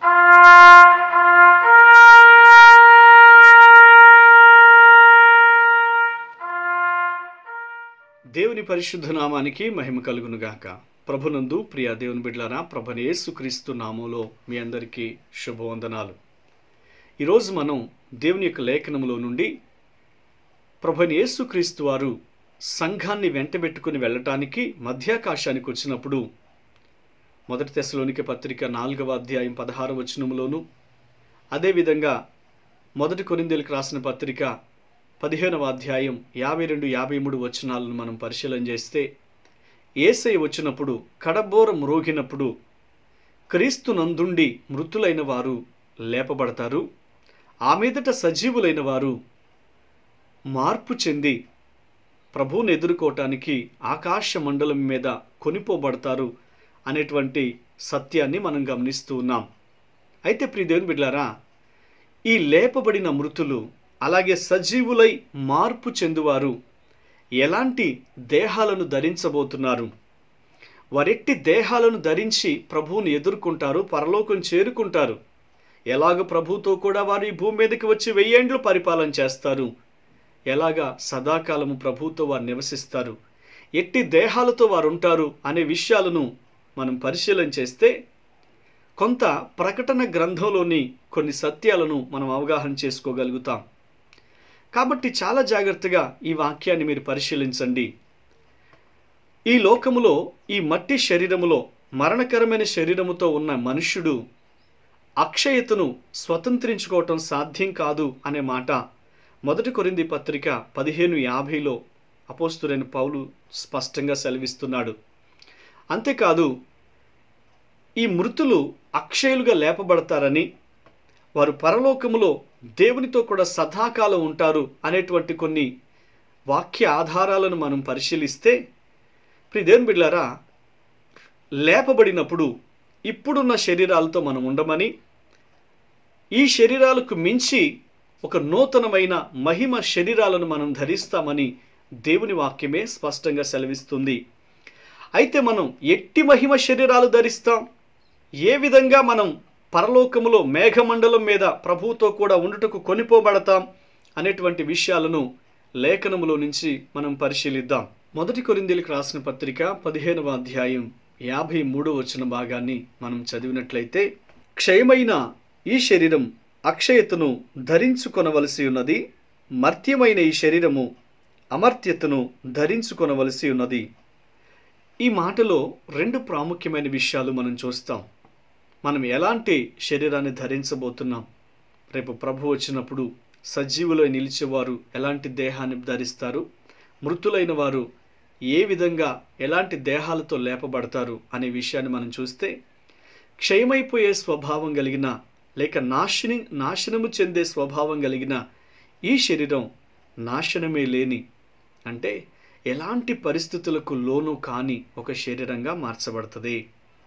దేవుని పరిశుద్ధ నామానికి మహిమ కలుగునుగాక. ప్రభునందు ప్రియ దేవుని బిడ్డలారా, ప్రభువైన యేసుక్రీస్తు నామములో మీ అందరికీ శుభవందనాలు. ఈరోజు మనం దేవుని యొక్క లేఖనములో నుండి ప్రభువైన యేసుక్రీస్తు వారు సంఘాన్ని వెంటబెట్టుకుని వెళ్ళటానికి మధ్యాకాశానికి వచ్చినప్పుడు 1 తెస్సలోనికే పత్రిక 4వ అధ్యాయం 16వ వచనములోను, అదేవిధంగా 1 కొరింథీయులకు రాసిన పత్రిక 15వ అధ్యాయం 52-53 వచనాలను మనం పరిశీలన చేస్తే, యేసయ్య వచ్చినప్పుడు కడబోర మ్రోగినప్పుడు క్రీస్తు నందుండి మృతులైన వారు లేపబడతారు, ఆ మీదట సజీవులైన వారు మార్పు చెంది ప్రభువుని ఎదుర్కోవటానికి ఆకాశ మండలం మీద కొనిపోబడతారు అనేటువంటి సత్యాన్ని మనం గమనిస్తూ ఉన్నాం. అయితే ప్రియ దేవుని బిడ్డలారా, ఈ లేపబడిన మృతులు అలాగే సజీవులై మార్పు చెందువారు ఎలాంటి దేహాలను ధరించబోతున్నారు? వారెట్టి దేహాలను ధరించి ప్రభువుని ఎదుర్కొంటారు, పరలోకం చేరుకుంటారు. ఎలాగ ప్రభువుతో కూడా వారు ఈ భూమి మీదకి వచ్చి 1000 ఏండ్లు పరిపాలన చేస్తారు, ఎలాగా సదాకాలము ప్రభువుతో వారు నివసిస్తారు, ఎట్టి దేహాలతో వారు ఉంటారు అనే విషయాలను మనం పరిశీలన చేస్తే కొంత ప్రకటన గ్రంథంలోని కొన్ని సత్యాలను మనం అవగాహన చేసుకోగలుగుతాం. కాబట్టి చాలా జాగ్రత్తగా ఈ వాక్యాన్ని మీరు పరిశీలించండి. ఈ లోకములో, ఈ మట్టి శరీరములో, మరణకరమైన శరీరముతో ఉన్న మనుష్యుడు అక్షయతను స్వతంత్రించుకోవటం సాధ్యం కాదు అనే మాట 1 కొరింథీ పత్రిక 15:50లో అపోస్తలుడైన పౌలు స్పష్టంగా సెలవిస్తున్నాడు. అంతేకాదు, ఈ మృతులు అక్షయులుగా లేపబడతారని, వారు పరలోకములో దేవునితో కూడా సదాకాలం ఉంటారు అనేటువంటి కొన్ని వాక్య ఆధారాలను మనం పరిశీలిస్తే, ప్రియ దేవుని బిడ్డలారా, లేపబడినప్పుడు ఇప్పుడున్న శరీరాలతో మనం ఉండమని, ఈ శరీరాలకు మించి ఒక నూతనమైన మహిమ శరీరాలను మనం ధరిస్తామని దేవుని వాక్యమే స్పష్టంగా సెలవిస్తుంది. అయితే మనం ఎట్టి మహిమ శరీరాలు ధరిస్తాం, ఏ విధంగా మనం పరలోకములో మేఘమండలం మీద ప్రభువుతో కూడా ఉండుటకు కొనిపోబడతాం అనేటువంటి విషయాలను లేఖనములో నుంచి మనం పరిశీలిద్దాం. 1 కొరింథీయులకు రాసిన పత్రిక 15వ అధ్యాయం 53వ వచన భాగాన్ని మనం చదివినట్లయితే, క్షయమైన ఈ శరీరం అక్షయతను ధరించుకొనవలసి ఉన్నది, మర్త్యమైన ఈ శరీరము అమర్త్యతను ధరించుకొనవలసి ఉన్నది. ఈ మాటలో 2 ప్రాముఖ్యమైన విషయాలు మనం చూస్తాం. మనం ఎలాంటి శరీరాన్ని ధరించబోతున్నాం, రేపు ప్రభు వచ్చినప్పుడు సజీవులై నిలిచేవారు ఎలాంటి దేహాన్ని ధరిస్తారు, మృతులైన వారు ఏ విధంగా ఎలాంటి దేహాలతో లేపబడతారు అనే విషయాన్ని మనం చూస్తే, క్షయమైపోయే స్వభావం కలిగిన లేక నాశనము చెందే స్వభావం కలిగిన ఈ శరీరం నాశనమే లేని, అంటే ఎలాంటి పరిస్థితులకు లోను కాని ఒక శరీరంగా మార్చబడుతుంది.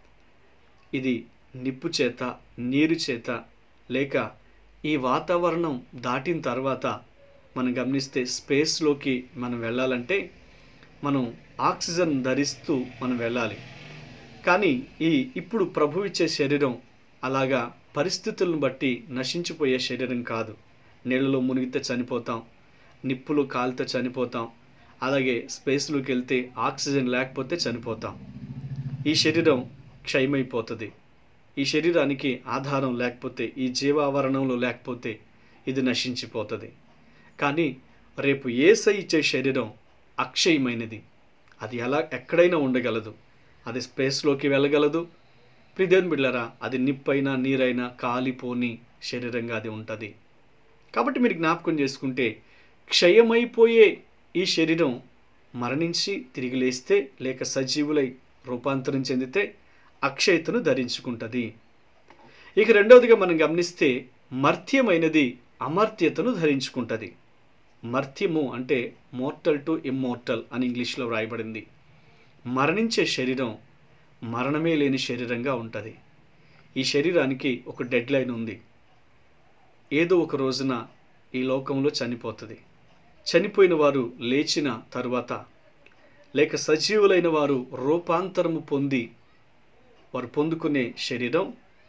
ఇది నిప్పు చేత, నీరు చేత, లేక ఈ వాతావరణం దాటిన తర్వాత మనం గమనిస్తే స్పేస్లోకి మనం వెళ్ళాలంటే మనం ఆక్సిజన్ ధరిస్తూ మనం వెళ్ళాలి. కానీ ఇప్పుడు ప్రభు ఇచ్చే శరీరం అలాగా పరిస్థితులను బట్టి నశించిపోయే శరీరం కాదు. నీళ్ళలో మునిగితే చనిపోతాం, నిప్పులు కాలితే చనిపోతాం, అలాగే స్పేస్లోకి వెళ్తే ఆక్సిజన్ లేకపోతే చనిపోతాం. ఈ శరీరం క్షయమైపోతుంది. ఈ శరీరానికి ఆధారం లేకపోతే, ఈ జీవావరణంలో లేకపోతే ఇది నశించిపోతుంది. కానీ రేపు యేసయ్య ఇచ్చే శరీరం అక్షయమైనది. అది ఎక్కడైనా ఉండగలదు, అది స్పేస్లోకి వెళ్ళగలదు. ప్రియ దేవుని బిడ్డలారా, అది నిప్పైనా నీరైనా కాలిపోని శరీరంగా అది ఉంటుంది. కాబట్టి మీరు జ్ఞాపకం చేసుకుంటే, క్షయమైపోయే ఈ శరీరం మరణించి తిరిగి లేస్తే లేక సజీవులై రూపాంతరం చెందితే అక్షయతను ధరించుకుంటుంది. ఇక రెండవదిగా మనం గమనిస్తే, మర్త్యమైనది అమర్త్యతను ధరించుకుంటుంది. మర్త్యము అంటే మోర్టల్ టు ఇమ్మోర్టల్ అని ఇంగ్లీష్లో వ్రాయబడింది. మరణించే శరీరం మరణమే లేని శరీరంగా ఉంటుంది. ఈ శరీరానికి ఒక డెడ్ లైన్ ఉంది. ఏదో ఒక రోజున ఈ లోకంలో చనిపోతుంది. చనిపోయిన వారు లేచిన తరువాత లేక సజీవులైన వారు రూపాంతరము పొంది వారు పొందుకునే శరీరం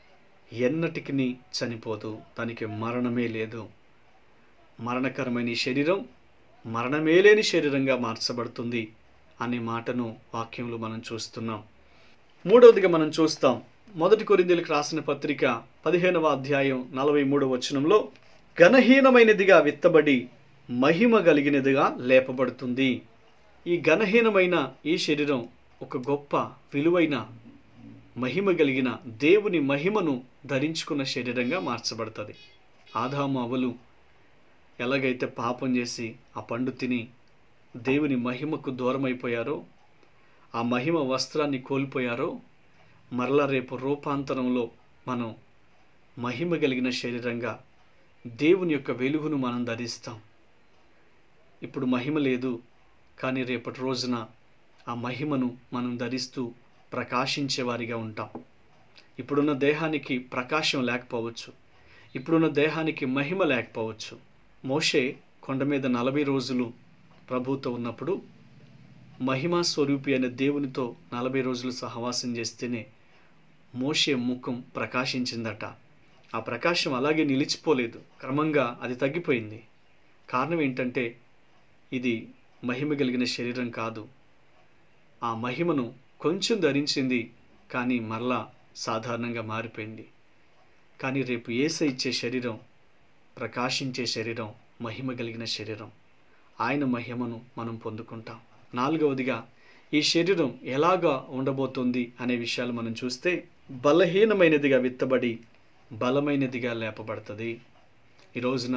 ఎన్నటికి చనిపోదు, దానికి మరణమే లేదు. మరణకరమైన ఈ శరీరం మరణమే లేని శరీరంగా మార్చబడుతుంది అనే మాటను వాక్యంలో మనం చూస్తున్నాం. మూడవదిగా మనం చూస్తాం, 1 కొరింథీయులకు రాసిన పత్రిక 15వ అధ్యాయం 43వ వచనంలో, ఘనహీనమైనదిగా విత్తబడి మహిమ కలిగినదిగా లేపబడుతుంది. ఈ ఘనహీనమైన ఈ శరీరం ఒక గొప్ప విలువైన మహిమ కలిగిన దేవుని మహిమను ధరించుకున్న శరీరంగా మార్చబడుతుంది. ఆదాము అవ్వలు ఎలాగైతే పాపం చేసి ఆ పండు తిని దేవుని మహిమకు దూరమైపోయారో, ఆ మహిమ వస్త్రాన్ని కోల్పోయారో, మరలా రేపు రూపాంతరంలో మనం మహిమ కలిగిన శరీరంగా దేవుని యొక్క వెలుగును మనం ధరిస్తాం. ఇప్పుడు మహిమ లేదు, కానీ రేపటి రోజున ఆ మహిమను మనం ధరిస్తూ ప్రకాశించేవారిగా ఉంటాం. ఇప్పుడున్న దేహానికి ప్రకాశం లేకపోవచ్చు, ఇప్పుడున్న దేహానికి మహిమ లేకపోవచ్చు. మోషే కొండ మీద 40 రోజులు ప్రభువుతో ఉన్నప్పుడు మహిమా స్వరూపి అనే దేవునితో 40 రోజులు సహవాసం చేస్తేనే మోషే ముఖం ప్రకాశించిందట. ఆ ప్రకాశం అలాగే నిలిచిపోలేదు, క్రమంగా అది తగ్గిపోయింది. కారణం ఏంటంటే ఇది మహిమ కలిగిన శరీరం కాదు. ఆ మహిమను కొంచెం ధరించింది, కానీ మరలా సాధారణంగా మారిపోయింది. కానీ రేపు యేసయ్య ఇచ్చే శరీరం ప్రకాశించే శరీరం, మహిమ కలిగిన శరీరం. ఆయన మహిమను మనం పొందుకుంటాం. 4వదిగా ఈ శరీరం ఎలాగా ఉండబోతుంది అనే విషయాలు మనం చూస్తే, బలహీనమైనదిగా విత్తబడి బలమైనదిగా లేపబడుతుంది. ఈ రోజున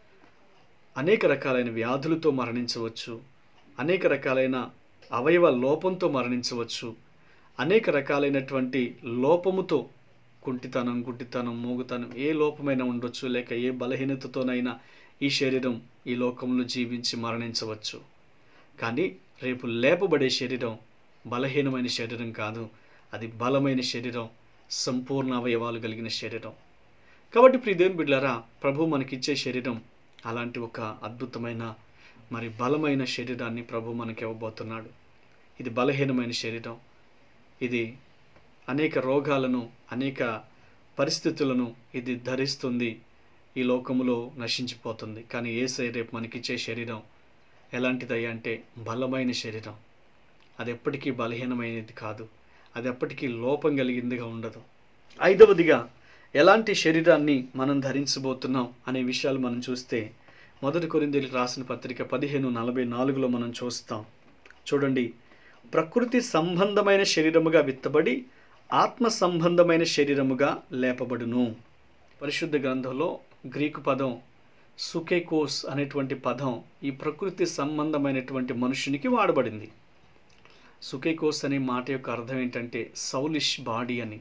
అనేక రకాలైన వ్యాధులతో మరణించవచ్చు, అనేక రకాలైన అవయవ లోపంతో మరణించవచ్చు, అనేక రకాలైనటువంటి లోపముతో, కుంటితనం, గుడ్డితనం, మూగుతనం, ఏ లోపమైనా ఉండొచ్చు, లేక ఏ బలహీనతతోనైనా ఈ శరీరం ఈ లోకంలో జీవించి మరణించవచ్చు. కానీ రేపు లేపబడే శరీరం బలహీనమైన శరీరం కాదు, అది బలమైన శరీరం, సంపూర్ణ అవయవాలు కలిగిన శరీరం. కాబట్టి ప్రియదేవుని బిడ్డలారా, ప్రభు మనకిచ్చే శరీరం అలాంటి ఒక అద్భుతమైన మరి బలమైన శరీరాన్ని ప్రభు మనకి ఇవ్వబోతున్నాడు. ఇది బలహీనమైన శరీరం, ఇది అనేక రోగాలను, అనేక పరిస్థితులను ఇది ధరిస్తుంది, ఈ లోకములో నశించిపోతుంది. కానీ యేసయ్య రేపు మనకిచ్చే శరీరం ఎలాంటిదయ్యా అంటే బలమైన శరీరం. అది ఎప్పటికీ బలహీనమైనది కాదు, అది ఎప్పటికీ లోపం కలిగిందిగా ఉండదు. 5వదిగా ఎలాంటి శరీరాన్ని మనం ధరించబోతున్నాం అనే విషయాలు మనం చూస్తే, 1 కొరింథీయులకు రాసిన పత్రిక 15:44లో మనం చూస్తాం. చూడండి, ప్రకృతి సంబంధమైన శరీరముగా విత్తబడి ఆత్మ సంబంధమైన శరీరముగా లేపబడును. పరిశుద్ధ గ్రంథంలో గ్రీకు పదం సుకేకోస్ అనేటువంటి పదం ఈ ప్రకృతి సంబంధమైనటువంటి మనుషునికి వాడబడింది. సుకేకోస్ అనే మాట యొక్క అర్థం ఏంటంటే సౌలిష్ బాడీ అని.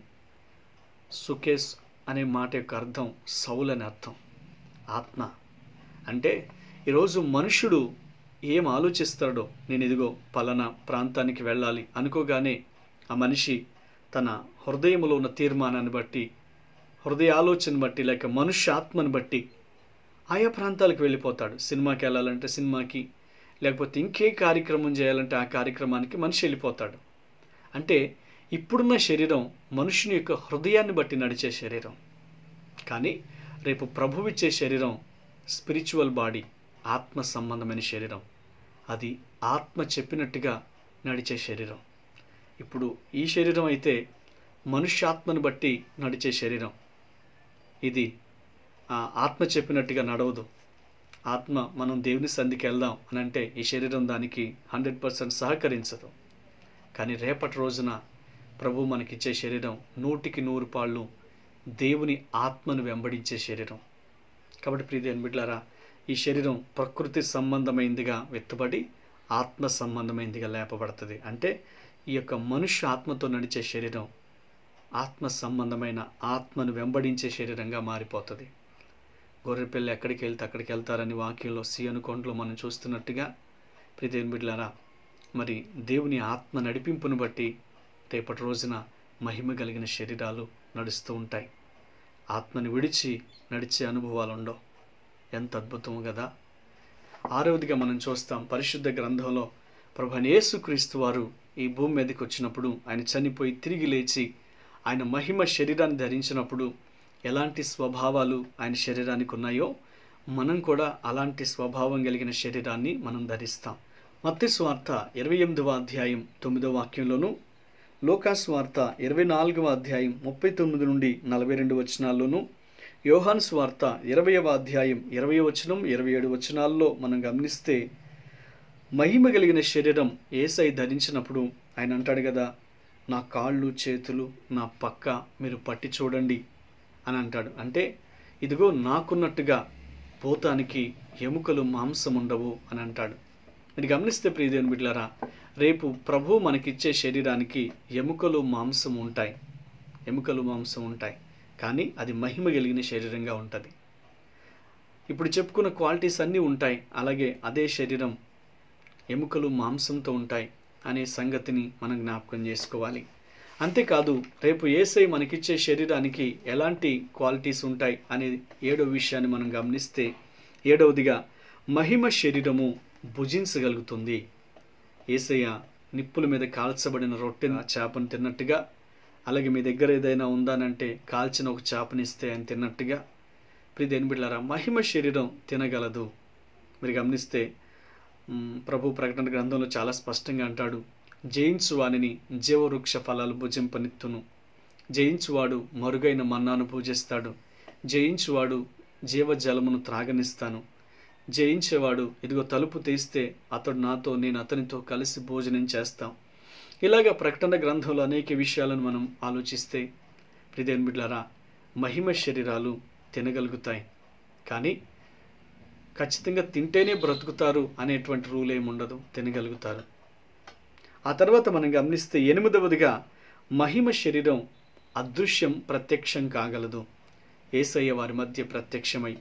సుకేస్ అనే మాట యొక్క అర్థం సౌల్ అని అర్థం, ఆత్మ. అంటే ఈరోజు మనుషుడు ఏం ఆలోచిస్తాడో, నేను ఇదిగో పలానా ప్రాంతానికి వెళ్ళాలి అనుకోగానే ఆ మనిషి తన హృదయంలో ఉన్న తీర్మానాన్ని బట్టి, హృదయ ఆలోచన బట్టి, లేక మనుష్య ఆత్మను బట్టి ఆయా ప్రాంతాలకు వెళ్ళిపోతాడు. సినిమాకి వెళ్ళాలంటే సినిమాకి, లేకపోతే ఇంకే కార్యక్రమం చేయాలంటే ఆ కార్యక్రమానికి మనిషి వెళ్ళిపోతాడు. అంటే ఇప్పుడున్న శరీరం మనుషుని యొక్క హృదయాన్ని బట్టి నడిచే శరీరం. కానీ రేపు ప్రభువిచ్చే శరీరం స్పిరిచువల్ బాడీ, ఆత్మ సంబంధమైన శరీరం. అది ఆత్మ చెప్పినట్టుగా నడిచే శరీరం. ఇప్పుడు ఈ శరీరం అయితే మనుష్యాత్మను బట్టి నడిచే శరీరం. ఇది ఆత్మ చెప్పినట్టుగా నడవదు. ఆత్మ మనం దేవుని సంధికి వెళ్దాం అని అంటే ఈ శరీరం దానికి 100% సహకరించదు. కానీ రేపటి రోజున ప్రభు మనకిచ్చే శరీరం 100% పాళ్ళు దేవుని ఆత్మను వెంబడించే శరీరం. కాబట్టి ప్రియదేవుని బిడ్డలారా, ఈ శరీరం ప్రకృతి సంబంధమైనదిగా విత్తబడి ఆత్మ సంబంధమైనదిగా లేపబడుతుంది. అంటే ఈ యొక్క మనుష్య ఆత్మతో నడిచే శరీరం ఆత్మ సంబంధమైన ఆత్మను వెంబడించే శరీరంగా మారిపోతుంది. గొర్రెపిల్ల ఎక్కడికి వెళ్తే అక్కడికి వెళ్తారని వాక్యంలో సీయోను కొండలో మనం చూస్తున్నట్టుగా ప్రియదేవుని బిడ్డలారా, మరి దేవుని ఆత్మ నడిపింపును బట్టి రేపటి రోజున మహిమ కలిగిన శరీరాలు నడుస్తూ ఉంటాయి. ఆత్మని విడిచి నడిచే అనుభవాలు ఉండవు. ఎంత అద్భుతము కదా. 6వదిగా మనం చూస్తాం, పరిశుద్ధ గ్రంథంలో ప్రభువైన యేసుక్రీస్తు వారు ఈ భూమి మీదకి వచ్చినప్పుడు, ఆయన చనిపోయి తిరిగి లేచి ఆయన మహిమ శరీరాన్ని ధరించినప్పుడు ఎలాంటి స్వభావాలు ఆయన శరీరానికి ఉన్నాయో మనం కూడా అలాంటి స్వభావం కలిగిన శరీరాన్ని మనం ధరిస్తాం. మత్తయి సువార్త 28వ అధ్యాయం 9వ వాక్యంలోను, లూకాసు వార్త 24వ అధ్యాయం 39 నుండి 42 వచనాల్లోను, యోహాను సువార్త 20వ అధ్యాయం 20 వచనం 27 వచనాల్లో మనం గమనిస్తే మహిమ కలిగిన శరీరం యేసయ్య ధరించినప్పుడు ఆయన అంటాడు కదా, నా కాళ్ళు చేతులు నా పక్క మీరు పట్టి చూడండి అని అంటాడు. అంటే ఇదిగో నాకున్నట్టుగా పోతానికి ఎముకలు మాంసం ఉండవు అని అంటాడు. మీరు గమనిస్తే ప్రియదేవుని బిడ్డలారా, రేపు ప్రభు మనకిచ్చే శరీరానికి ఎముకలు మాంసం ఉంటాయి, ఎముకలు మాంసం ఉంటాయి, కానీ అది మహిమ కలిగిన శరీరంగా ఉంటుంది. ఇప్పుడు చెప్పుకున్న క్వాలిటీస్ అన్నీ ఉంటాయి, అలాగే అదే శరీరం ఎముకలు మాంసంతో ఉంటాయి అనే సంగతిని మనం జ్ఞాపకం చేసుకోవాలి. అంతేకాదు రేపు యేసయ్య మనకిచ్చే శరీరానికి ఎలాంటి క్వాలిటీస్ ఉంటాయి అనే 7వ విషయాన్ని మనం గమనిస్తే, 7వదిగా మహిమ శరీరము భుజించగలుగుతుంది. యేసయ్య నిప్పుల మీద కాల్చబడిన రొట్టెను చేపను తిన్నట్టుగా, అలాగే మీ దగ్గర ఏదైనా ఉందానంటే కాల్చిన ఒక చేపనిస్తే ఆయన తిన్నట్టుగా, ప్రియదేవుని బిడ్డలారా మహిమ శరీరం తినగలదు. మీరు గమనిస్తే ప్రభు ప్రకటన గ్రంథంలో చాలా స్పష్టంగా అంటాడు, జయించువానిని జీవవృక్ష ఫలాలు భుజింపనిత్తును, జయించువాడు మరుగైన మన్నాను పూజిస్తాడు, జయించువాడు జీవజలమును త్రాగనిస్తాను, జయించేవాడు ఇదిగో తలుపు తీస్తే అతడు నాతో నేను అతనితో కలిసి భోజనం చేస్తాం. ఇలాగ ప్రకటన గ్రంథంలో అనేక విషయాలను మనం ఆలోచిస్తే ప్రియదేవుని బిడ్డలారా మహిమ శరీరాలు తినగలుగుతాయి, కానీ ఖచ్చితంగా తింటేనే బ్రతుకుతారు అనేటువంటి రూల్ ఏముండదు, తినగలుగుతారు. ఆ తర్వాత మనం గమనిస్తే 8వదిగా మహిమ శరీరం అదృశ్యం ప్రత్యక్షం కాగలదు. యేసయ్య వారి మధ్య ప్రత్యక్షమై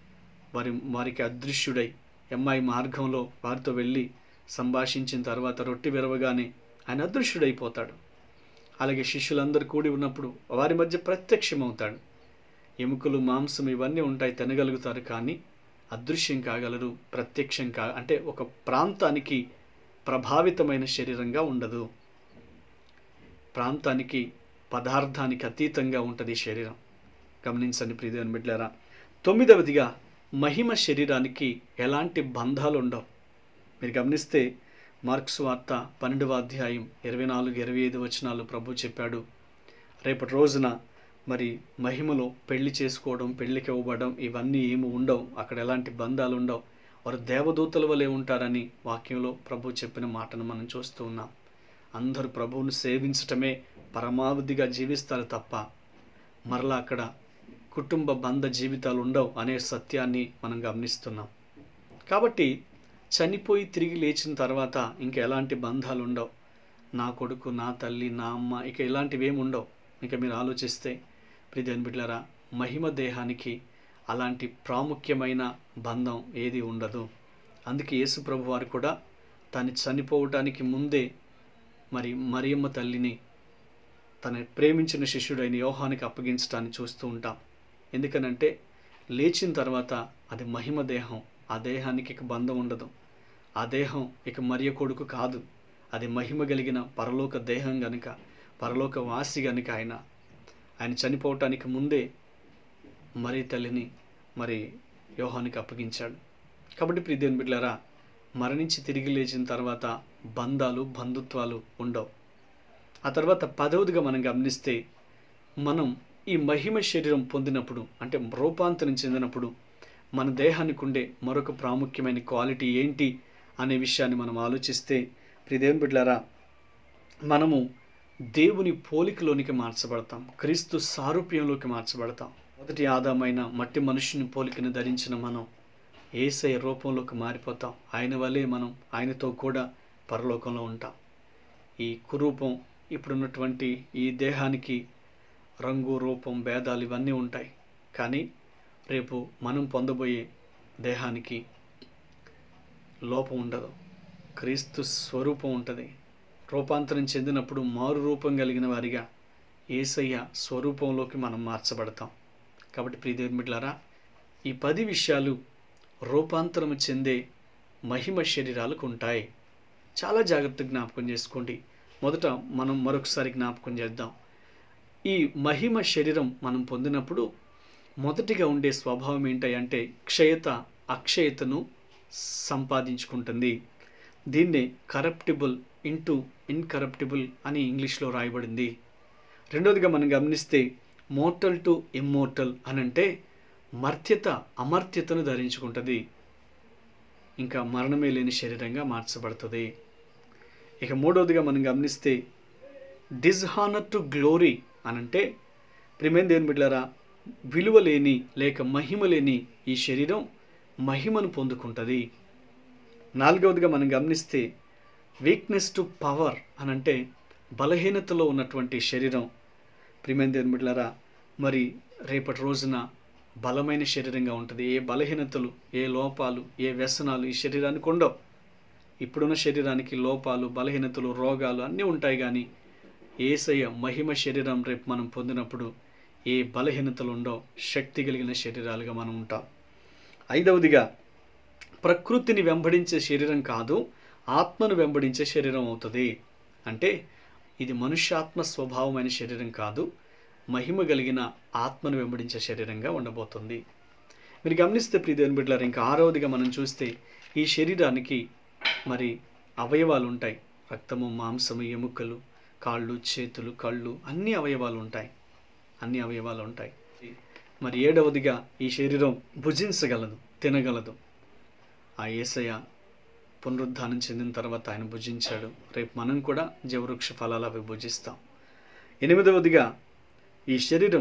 వారికి అదృశ్యుడై ఎమ్మాయి మార్గంలో వారితో వెళ్ళి సంభాషించిన తర్వాత రొట్టె విరవగానే ఆయన అదృశ్యుడైపోతాడు. అలాగే శిష్యులందరూ కూడి ఉన్నప్పుడు వారి మధ్య ప్రత్యక్షమవుతాడు. ఎముకలు మాంసం ఇవన్నీ ఉంటాయి, తినగలుగుతారు, కానీ అదృశ్యం కాగలరు, ప్రత్యక్షం అంటే ఒక ప్రాంతానికి ప్రభావితమైన శరీరంగా ఉండదు. ప్రాంతానికి పదార్థానికి అతీతంగా ఉంటుంది శరీరం. గమనించండి ప్రియదేవుని బిడ్డలారా. 9వదిగా మహిమ శరీరానికి ఎలాంటి బంధాలు ఉండవు. మీరు గమనిస్తే మార్క్స్ వార్త 12వ అధ్యాయం 24-25 వచనాలు ప్రభు చెప్పాడు, రేపటి రోజున మరి మహిమలో పెళ్లి చేసుకోవడం, పెళ్లికి ఇవ్వబడడం ఇవన్నీ ఏమి ఉండవు, అక్కడ ఎలాంటి బంధాలు ఉండవు, వారు దేవదూతల వలె ఉంటారని వాక్యంలో ప్రభు చెప్పిన మాటను మనం చూస్తూ ఉన్నాం. అందరూ ప్రభువును సేవించటమే పరమావధిగా జీవిస్తారు తప్ప మరలా అక్కడ కుటుంబ బంధ జీవితాలు ఉండవు అనే సత్యాన్ని మనం గమనిస్తున్నాం. కాబట్టి చనిపోయి తిరిగి లేచిన తర్వాత ఇంకా ఎలాంటి బంధాలు ఉండవు. నా కొడుకు, నా తల్లి, నా అమ్మ, ఇక ఇలాంటివి ఏమి ఉండవు. ఇక మీరు ఆలోచిస్తే ప్రియదేవుని బిడ్డలారా మహిమ దేహానికి అలాంటి ప్రాముఖ్యమైన బంధం ఏది ఉండదు. అందుకే యేసు ప్రభు వారు కూడా తను చనిపోవటానికి ముందే మరి మరియమ్మ తల్లిని తన ప్రేమించిన శిష్యుడైన యోహానికి అప్పగించడాన్ని చూస్తూ ఉంటాం. ఎందుకనంటే లేచిన తర్వాత అది మహిమ దేహం, ఆ దేహానికి ఇక బంధం ఉండదు, ఆ దేహం ఇక మరియ కొడుకు కాదు, అది మహిమ కలిగిన పరలోక దేహం గనుక, పరలోక వాసి గనుక ఆయన చనిపోవటానికి ముందే మరి తల్లిని మరి యోహానికి అప్పగించాడు. కాబట్టి ప్రియదేవుని బిడ్డలారా మరణించి తిరిగి లేచిన తర్వాత బంధాలు, బంధుత్వాలు ఉండవు. ఆ తర్వాత 10వదిగా మనం గమనిస్తే మనం ఈ మహిమ శరీరం పొందినప్పుడు అంటే రూపాంతరం చెందినప్పుడు మన దేహానికి ఉండే మరొక ప్రాముఖ్యమైన క్వాలిటీ ఏంటి అనే విషయాన్ని మనం ఆలోచిస్తే ప్రియదేవుని బిడ్డలారా మనము దేవుని పోలికలోనికి మార్చబడతాం, క్రీస్తు సారూప్యంలోకి మార్చబడతాం. మొదటి ఆదామైన మట్టి మనుషుని పోలికను ధరించిన మనం యేసయ్య రూపంలోకి మారిపోతాం. ఆయన వల్లే మనం ఆయనతో కూడా పరలోకంలో ఉంటాం. ఈ కురూపం ఇప్పుడున్నటువంటి ఈ దేహానికి రంగు, రూపం, భేదాలు ఇవన్నీ ఉంటాయి, కానీ రేపు మనం పొందబోయే దేహానికి లోపం ఉండదు, క్రీస్తు స్వరూపం ఉంటుంది. రూపాంతరం చెందినప్పుడు మారు రూపం కలిగిన వారిగా యేసయ్య స్వరూపంలోకి మనం మార్చబడతాం. కాబట్టి ప్రియదేవుని బిడ్డలారా ఈ 10 విషయాలు రూపాంతరం చెందే మహిమ శరీరాలకు ఉంటాయి. చాలా జాగ్రత్తగా జ్ఞాపకం చేసుకోండి. మొదట మనం మరొకసారి జ్ఞాపకం చేద్దాం. ఈ మహిమ శరీరం మనం పొందినప్పుడు మొదటిగా ఉండే స్వభావం ఏంటంటే క్షయత అక్షయతను సంపాదించుకుంటుంది. దీన్నే కరప్టిబుల్ ఇంటూ ఇన్కరప్టిబుల్ అని ఇంగ్లీష్లో రాయబడింది. రెండవదిగా మనం గమనిస్తే మోర్టల్ టు ఇమ్మోర్టల్ అనంటే మర్త్యత అమర్త్యతను ధరించుకుంటుంది, ఇంకా మరణమే లేని శరీరంగా మార్చబడుతుంది. ఇక మూడవదిగా మనం గమనిస్తే డిస్హానర్ టు గ్లోరీ అనంటే ప్రియమైన దేవుని బిడ్డలారా, విలువ లేని లేక మహిమ లేని ఈ శరీరం మహిమను పొందుకుంటుంది. నాలుగవదిగా మనం గమనిస్తే వీక్నెస్ టు పవర్ అనంటే బలహీనతలో ఉన్నటువంటి శరీరం ప్రియమైన దేవుని బిడ్డలారా మరి రేపటి రోజున బలమైన శరీరంగా ఉంటుంది. ఏ బలహీనతలు, ఏ లోపాలు, ఏ వ్యసనాలు ఈ శరీరానికి ఉండవు. ఇప్పుడున్న శరీరానికి లోపాలు, బలహీనతలు, రోగాలు అన్నీ ఉంటాయి, కానీ యేసయ్య మహిమ శరీరం రేపు మనం పొందినప్పుడు ఏ బలహీనతలు ఉండవు, శక్తి కలిగిన శరీరాలుగా మనం ఉంటాం. ఐదవదిగా ప్రకృతిని వెంబడించే శరీరం కాదు, ఆత్మను వెంబడించే శరీరం అవుతుంది. అంటే ఇది మనుష్యాత్మ స్వభావమైన శరీరం కాదు, మహిమ కలిగిన ఆత్మను వెంబడించే శరీరంగా ఉండబోతుంది. మీరు గమనిస్తే ప్రియ దేవుని బిడ్డలారా, ఇంకా ఆరవదిగా మనం చూస్తే ఈ శరీరానికి మరి అవయవాలు ఉంటాయి. రక్తము, మాంసము, ఎముకలు, కాళ్ళు, చేతులు, కళ్ళు అన్ని అవయవాలు ఉంటాయి. మరి ఏడవదిగా ఈ శరీరం భుజించగలదు, తినగలదు. ఆ యేసయ్య పునరుద్ధానం చెందిన తర్వాత ఆయన భుజించాడు. రేపు మనం కూడా జీవవృక్ష ఫలాలు అవి భుజిస్తాం. ఎనిమిదవదిగా ఈ శరీరం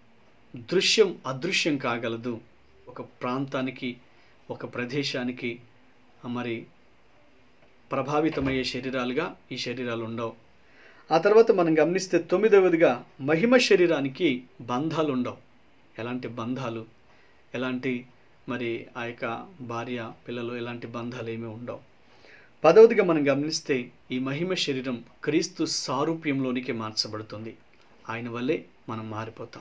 దృశ్యం అదృశ్యం కాగలదు. ఒక ప్రాంతానికి, ఒక ప్రదేశానికి మరి ప్రభావితమయ్యే శరీరాలుగా ఈ శరీరాలు ఉండవు. ఆ తర్వాత మనం గమనిస్తే తొమ్మిదవదిగా మహిమ శరీరానికి బంధాలు ఉండవు. ఎలాంటి బంధాలు, ఎలాంటి మరి ఆ యొక్క భార్య పిల్లలు ఎలాంటి బంధాలు ఏమీ ఉండవు. పదవదిగా మనం గమనిస్తే ఈ మహిమ శరీరం క్రీస్తు సారూప్యంలోనికి మార్చబడుతుంది. ఆయన వల్లే మనం మారిపోతాం.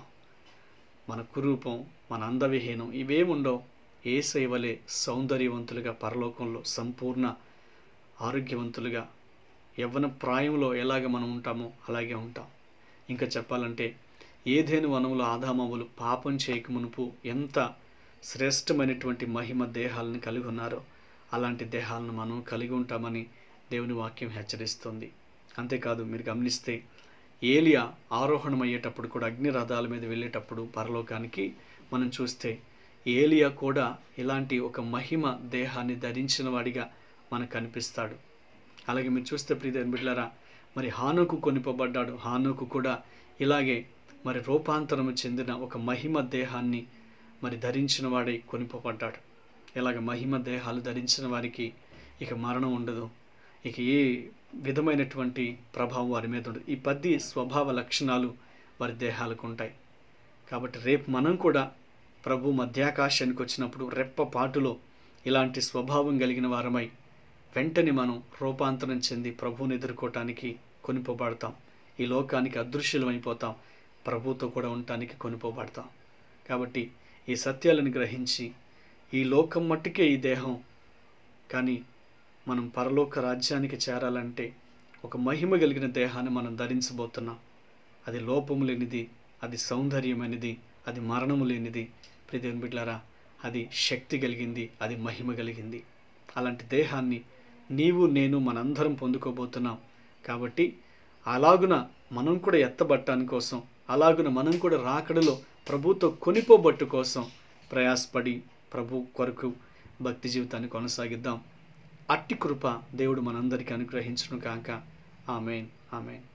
మన కురూపం, మన అందవిహీనం ఇవేముండవు. యేసయ్య వలె సౌందర్యవంతులుగా పరలోకంలో సంపూర్ణ ఆరోగ్యవంతులుగా యవ్వన ప్రాయంలో ఎలాగ మనం ఉంటామో అలాగే ఉంటాం. ఇంకా చెప్పాలంటే ఏదైనా వనంలో ఆదామవులు పాపం చేయక మునుపు ఎంత శ్రేష్టమైనటువంటి మహిమ దేహాలను కలిగి ఉన్నారో అలాంటి దేహాలను మనం కలిగి ఉంటామని దేవుని వాక్యం హెచ్చరిస్తుంది. అంతేకాదు, మీరు గమనిస్తే ఏలియా ఆరోహణమయ్యేటప్పుడు కూడా అగ్ని రథాల మీద వెళ్ళేటప్పుడు పరలోకానికి మనం చూస్తే ఏలియా కూడా ఇలాంటి ఒక మహిమ దేహాన్ని ధరించిన వాడిగా మనకు కనిపిస్తాడు. అలాగే మీరు చూస్తే ప్రియ బిడ్డలారా, మరి హానోకు కొనిపోబడ్డాడు. హానోకు కూడా ఇలాగే మరి రూపాంతరము చెందిన ఒక మహిమ దేహాన్ని మరి ధరించిన వాడై కొనిపోబడ్డాడు. ఇలాగ మహిమ దేహాలు ధరించిన వారికి ఇక మరణం ఉండదు, ఇక ఏ విధమైనటువంటి ప్రభావం వారి మీద ఉండదు. ఈ 10 స్వభావ లక్షణాలు వారి దేహాలకు ఉంటాయి. కాబట్టి రేపు మనం కూడా ప్రభు మధ్యాకాశానికి వచ్చినప్పుడు రెప్పపాటులో ఇలాంటి స్వభావం కలిగిన వారమై వెంటనే మనం రూపాంతరం చెంది ప్రభువుని ఎదుర్కోవటానికి కొనిపోబడతాం. ఈ లోకానికి అదృశ్యులం అయిపోతాం, ప్రభువుతో కూడా ఉండటానికి కొనిపోబడతాం. కాబట్టి ఈ సత్యాలను గ్రహించి ఈ లోకం మట్టుకే ఈ దేహం, కానీ మనం పరలోక రాజ్యానికి చేరాలంటే ఒక మహిమ కలిగిన దేహాన్ని మనం ధరించబోతున్నాం. అది లోపము లేనిది, అది సౌందర్యమైనది, అది మరణము లేనిది. ప్రియ దేవుని బిడ్డలారా, అది శక్తి కలిగింది, అది మహిమ కలిగింది. అలాంటి దేహాన్ని నీవు నేను మనందరం పొందుకోబోతున్నాం. కాబట్టి అలాగున మనం కూడా ఎత్తబట్టాని కోసం, అలాగున మనం కూడా రాకడలో ప్రభుతో కొనిపోబట్టు కోసం ప్రయాసపడి ప్రభు కొరకు భక్తి జీవితాన్ని కొనసాగిద్దాం. అట్టి కృప దేవుడు మనందరికీ అనుగ్రహించును కాక. ఆమేన్, ఆమేన్.